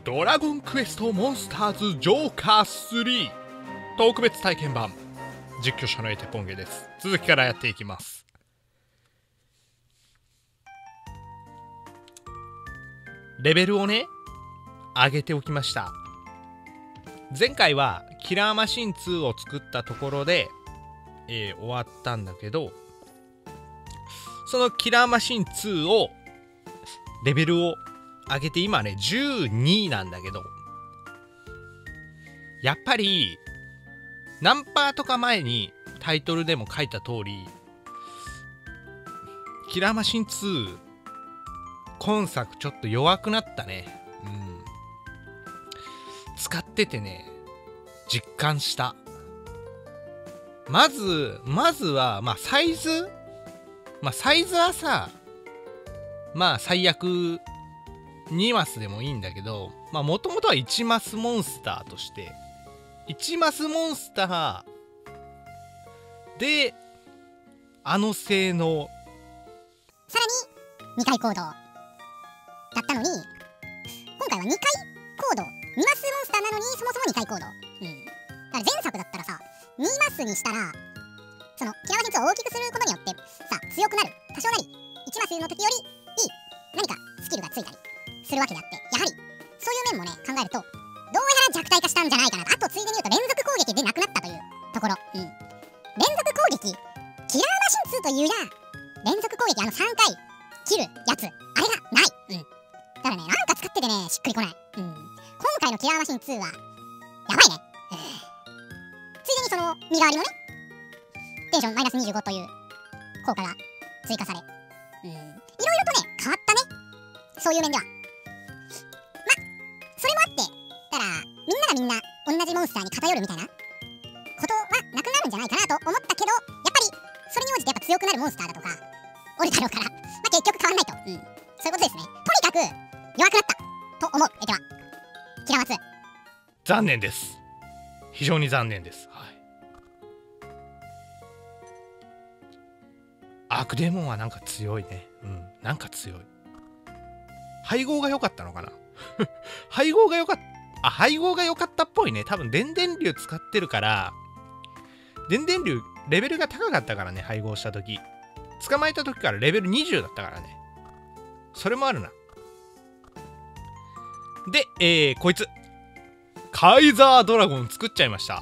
ドラゴンクエストモンスターズジョーカー3特別体験版、実況者のエテポンゲです。続きからやっていきます。レベルをね上げておきました。前回はキラーマシン2を作ったところで、終わったんだけど、そのキラーマシン2をレベルを上げて今ね12なんだけど、やっぱりナンパーとか前にタイトルでも書いた通り、キラーマシン2今作ちょっと弱くなったね。使っててね実感した。まずはサイズはさ、最悪2マスでもいいんだけど、もともとは1マスモンスターとして1マスモンスターで性能さらに2回行動だったのに、今回は2回行動2マスモンスターなのにそもそも2回行動、だから前作だったらさ2マスにしたらそのキラーマシン2を大きくすることによってさ強くなる、多少なり1マスの時よりいい何かスキルがついたりするわけであって、やはりそういう面もね考えるとどうやら弱体化したんじゃないかなと。あとついでに言うと連続攻撃でなくなったというところ、連続攻撃キラーマシン2という連続攻撃3回切るやつあれがない、だからねなんか使っててねしっくりこない、今回のキラーマシン2はやばいね。ついでにその身代わりもねテンションマイナス25という効果が追加され、いろいろとね変わったね、そういう面では。それもあってだからみんなが同じモンスターに偏るみたいなことはなくなるんじゃないかなと思ったけど、やっぱりそれに応じてやっぱ強くなるモンスターだとかおるだろうから、結局変わんないと、そういうことですね。とにかく弱くなったと思う。ではキラマツ残念です。非常に残念です。アークデーモンはなんか強いね。なんか強い。配合が良かったのかな配合が良かったっぽいね。多分電電流使ってるから、電電流レベルが高かったからね。配合した時捕まえた時からレベル20だったからね。それもあるな。でこいつカイザードラゴン作っちゃいました。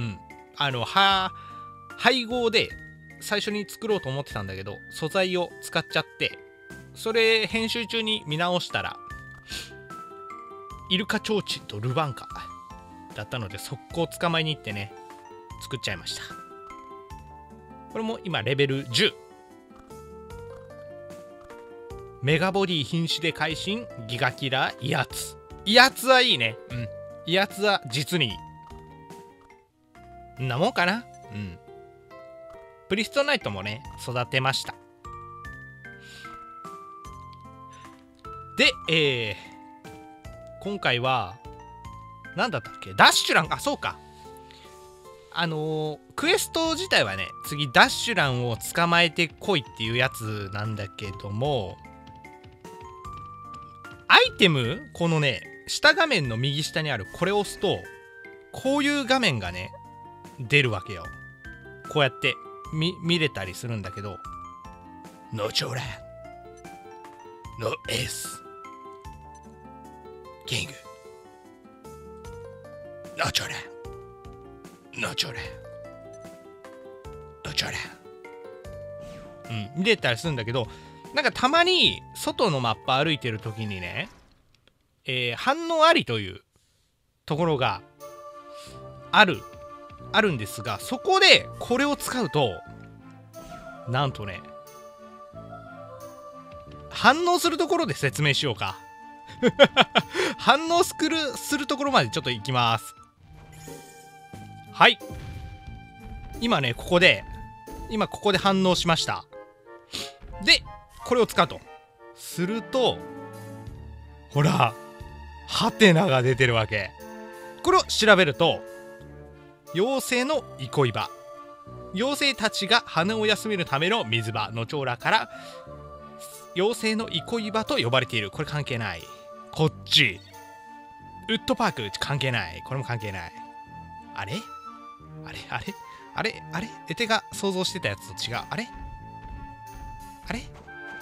配合で最初に作ろうと思ってたんだけど、素材を使っちゃって、それ編集中に見直したらイルカチョウチンとルバンカだったので、速攻捕まえに行ってね作っちゃいました。これも今レベル10。メガボディ瀕死で会心ギガキラー威圧。威圧はいいね。威圧は実にいい。んなもんかな。プリストナイトもね育てました。で今回は何だったっけ、ダッシュラン。そうか、クエスト自体はね次ダッシュランを捕まえてこいっていうやつなんだけども、アイテムこのね下画面の右下にあるこれを押すとこういう画面がね出るわけよ。こうやって見れたりするんだけど、ノチョラノエースキングノチョラ見れたりするんだけど、なんかたまに外のマップ歩いてる時にね、反応ありというところがあるんですが、そこでこれを使うとなんとね反応するところで説明しようか反応するところまでちょっと行きます。はい、今ここで反応しました。でこれを使うとすると、ほらハテナが出てるわけ。これを調べると、妖精の憩い場、妖精たちが羽を休めるための水場のチョーラから妖精の憩い場と呼ばれている。これ関係ない。こっちウッドパーク関係ない。これも関係ない。あれあれあれあれあれエテが想像してたやつと違う。あれあれ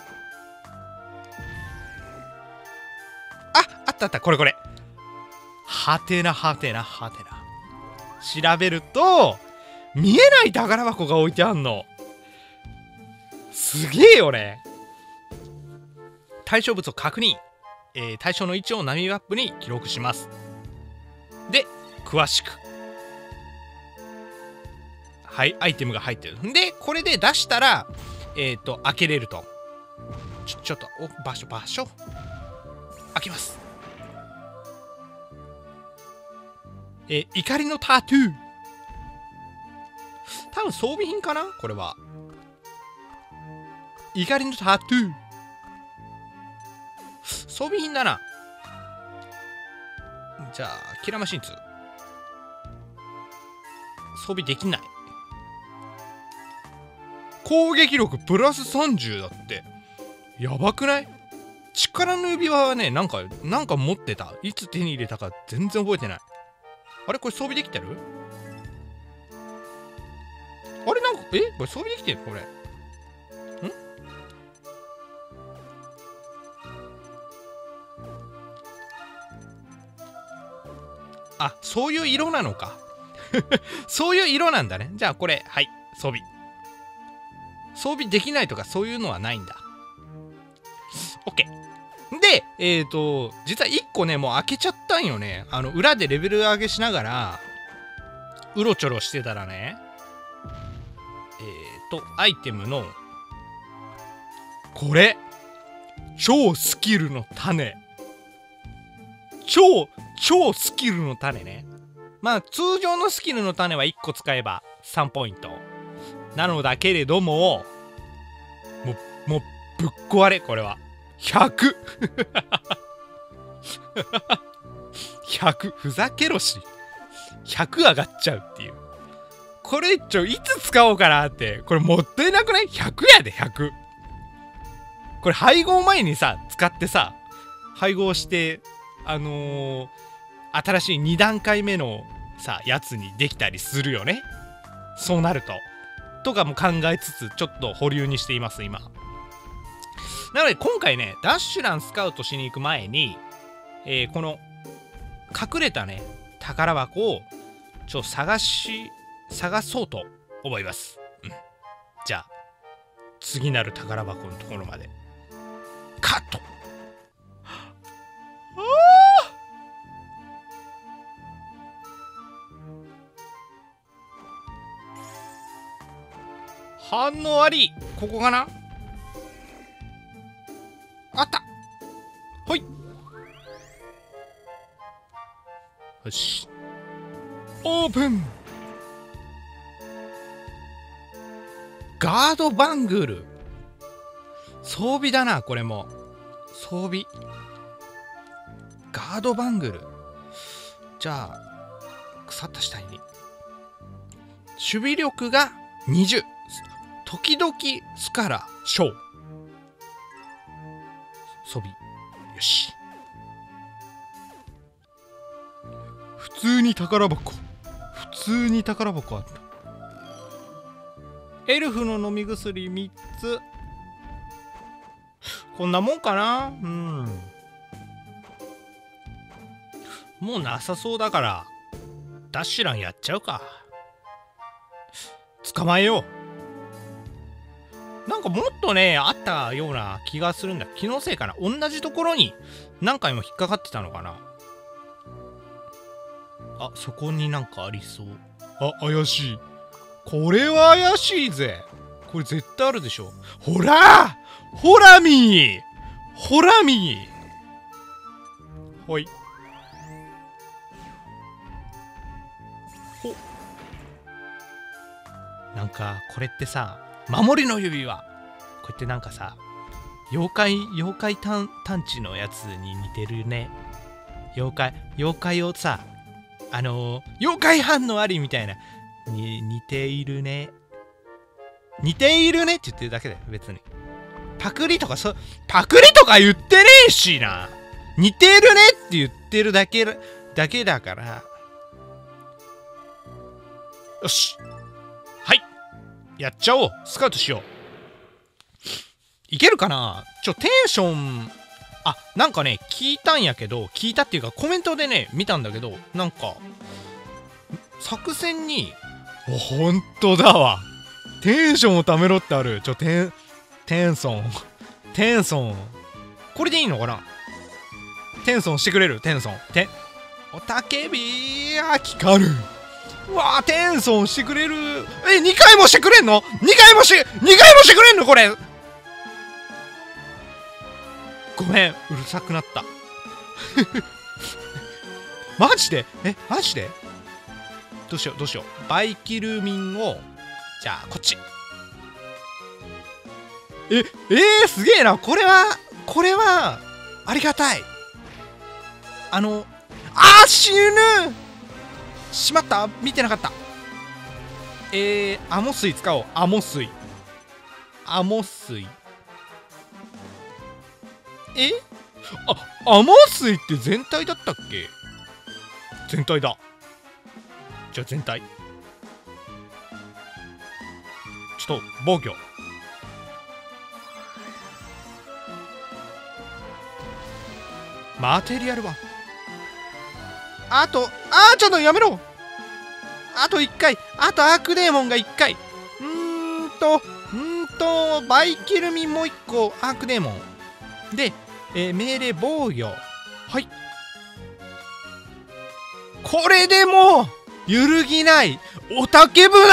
あったあった。これこれ。はてなはてなはてな。調べると、見えない宝箱が置いてあんの。すげえよね。対象物を確認。対象の位置を波マップに記録します。で、詳しく。はい、アイテムが入ってる。で、これで出したら、開けれると。ちょっと、場所。開けます。怒りのタトゥー。多分装備品かなこれは。怒りのタトゥー。装備品だな。じゃあ、キラーマシン2。装備できない。攻撃力プラス30だって。やばくない？力の指輪はね、なんか持ってた。いつ手に入れたか全然覚えてない。あれこれ装備できてる？あれなんか、これ装備できてるこれ。あ、そういう色なのか。そういう色なんだね。じゃあこれ、はい、装備。装備できないとかそういうのはないんだ。OK。で、実は1個ね、もう開けちゃったんよね。裏でレベル上げしながら、うろちょろしてたらね、アイテムの、これ、超スキルの種。超スキルの種ね。まあ、通常のスキルの種は1個使えば3ポイント。なのだけれども、もう、ぶっ壊れ、これは。100! 100! ふざけろし。100上がっちゃうっていう。これいつ使おうかなって。これもったいなくない？ 100 やで、100。これ配合前にさ、使ってさ、配合して、新しい2段階目のさ、やつにできたりするよね。そうなると。とかも考えつつ、ちょっと保留にしています、今。なので今回ね、ダッシュランスカウトしに行く前に、この隠れたね、宝箱を探そうと思います。じゃあ、次なる宝箱のところまで。カット。反応あり。ここかな？あった。ほい。よし。オープン。ガードバングル。装備だな、これも。装備。ガードバングル。じゃあ、腐った死体に。守備力が20。時々スカラ小。装備。よし。普通に宝箱あった。エルフの飲み薬3つ。こんなもんかな。もうなさそうだからダッシュランやっちゃうか。捕まえよう。なんかもっとねあったような気がするんだ。気のせいかな。同じところに何回も引っかかってたのかな。あ、そこになんかありそう。あ、怪しい。これは怪しいぜ。これ絶対あるでしょ。ほらほらみーほい。ほ。なんかこれってさ、守りの指輪。こうやってなんかさ、妖怪探知のやつに似てるね。妖怪をさ、妖怪反応ありみたいなに似ているねって言ってるだけだよ別に。パクリとか言ってねえしな。 似てるねって言ってるだけだから。よし、はい、やっちゃおう。スカウトしよう。いけるかな。テンション、なんかね、聞いたっていうかコメントでね見たんだけど、なんか作戦に、ほんとだわ、テンションをためろってある。テンソンこれでいいのかな。テンソンしてくれる。おたけびー、光る。うわー、テンソンしてくれる。2回もしてくれんの。2回もしてくれんのこれ。ごめん、うるさくなったマジでどうしよう。バイキルミンを、じゃあこっち。すげえな。これはありがたい。死ぬ。しまった、見てなかった。アモ水使おう。アモ水アモ水って全体だったっけ。全体だ。じゃあ全体、防御。マテリアルはちょっとやめろ。あと1回。あとアークデーモンが1回。バイキルミンもう1個。アークデーモンで、命令防御。はい、これでもう揺るぎない。おたけぶな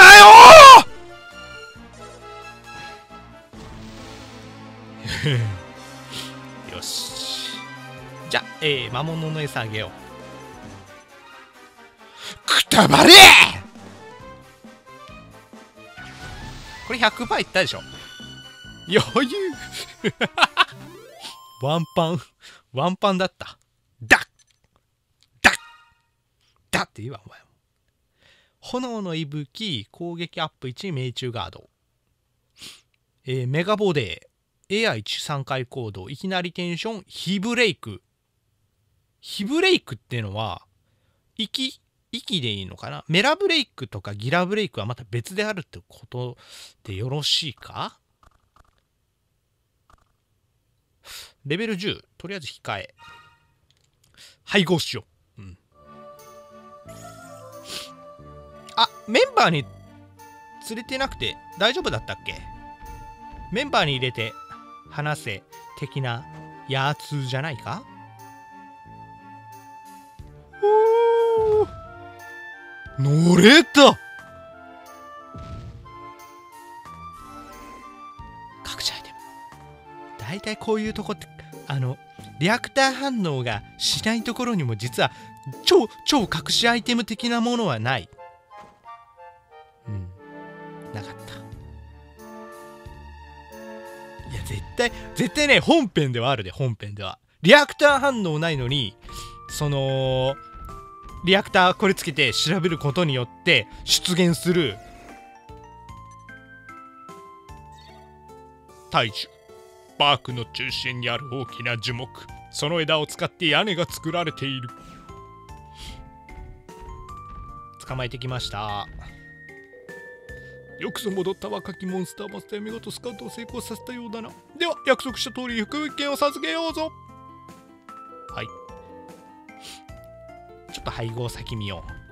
よよし、じゃあ、魔物の餌あげよう。くたばれ。これ100%いったでしょ。余裕ワンパンだった。だって言うわお前。炎の息吹、攻撃アップ1、命中ガード、メガボデー、エア1、3回行動、いきなりテンション、ヒブレイクっていうのは息でいいのかな。メラブレイクとかギラブレイクはまた別であるってことでよろしいか。レベル10、とりあえず控え。配合しよう。メンバーに連れてなくて大丈夫だったっけ。メンバーに入れて話せ的なやつじゃないか。乗れた。隠しアイテム。大体こういうとこってリアクター反応がしないところにも実は超隠しアイテム的なものはない。なかった。いや絶対ね、本編ではあるで。本編ではリアクター反応ないのに、リアクターこれつけて調べることによって出現する大樹。パークの中心にある大きな樹木、その枝を使って屋根が作られている。捕まえてきました。よくぞ戻った若きモンスターマスター、見事スカウトを成功させたようだな。では約束した通り福引券を授けようぞ。はい、ちょっと配合先見よう。